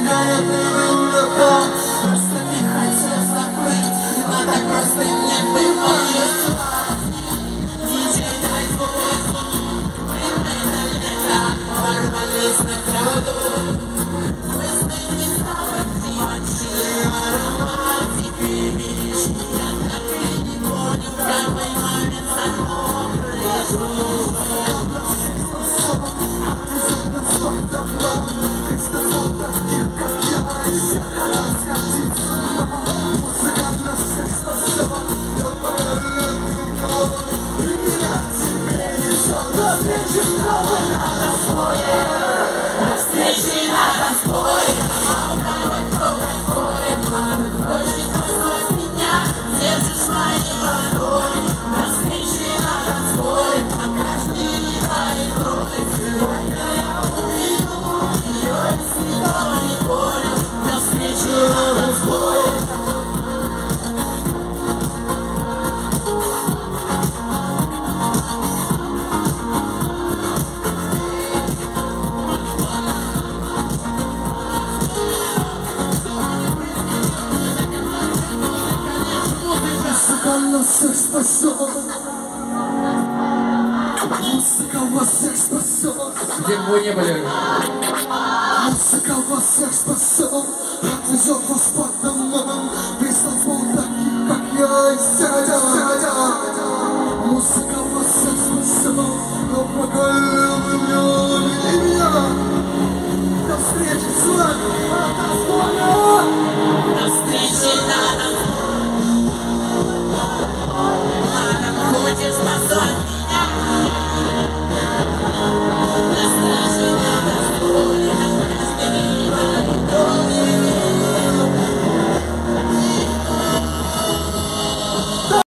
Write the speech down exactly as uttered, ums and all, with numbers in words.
Просто не хотел забыть, но так просто не бывает. Диджей, дай звук, мы наверняка ворвались на кругу. Мы с ними снова девочки, ароматики, видишь, я так и не понял, в какой момент само произошло. Музыка всех спасет. Музыка во всех спасет. Где бы вы не были? Музыка во всех спасет. Отвезет вас по домам. Без таких, как я, и сядя, сядя.